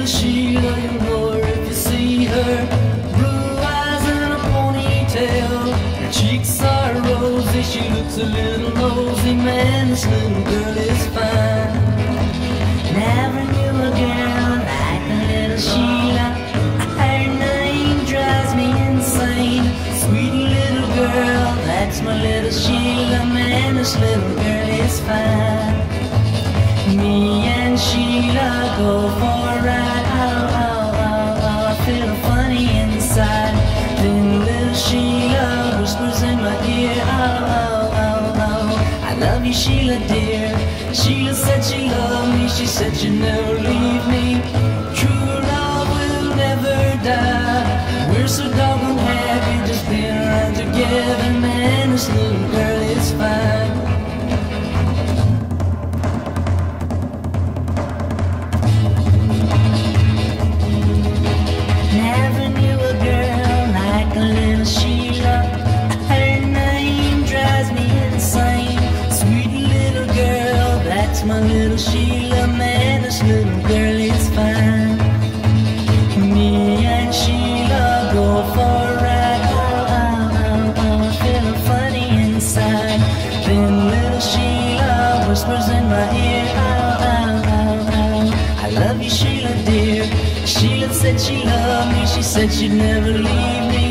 little Sheila, you'll know her if you see her. Blue eyes and a ponytail, her cheeks are rosy, she looks a little nosy. Man, this little girl is fine. Never knew a girl like the little Sheila. Her name drives me insane. Sweet little girl, that's my little Sheila. Man, this little girl is fine. Me and Sheila go for a ride. Oh, oh, oh, oh, I feel funny inside. Then little Sheila whispers in my ear. Oh, oh, oh, oh, I love you, Sheila dear. Sheila said she loved me, she said she'd never leave me. True love will never die. We're so doggone happy just being around together. Man, this little girl is fine. Never knew a girl like a little Sheila. Her name drives me insane. Sweet little girl, that's my little Sheila. Man, this little girl is fine. Me and Sheila go for a ride. Oh, oh, oh, oh, feeling funny inside. Then little Sheila whispers in my ear. Oh, oh, oh, oh, I love you, Sheila dear. Sheila said she loved me, she said she'd never leave me.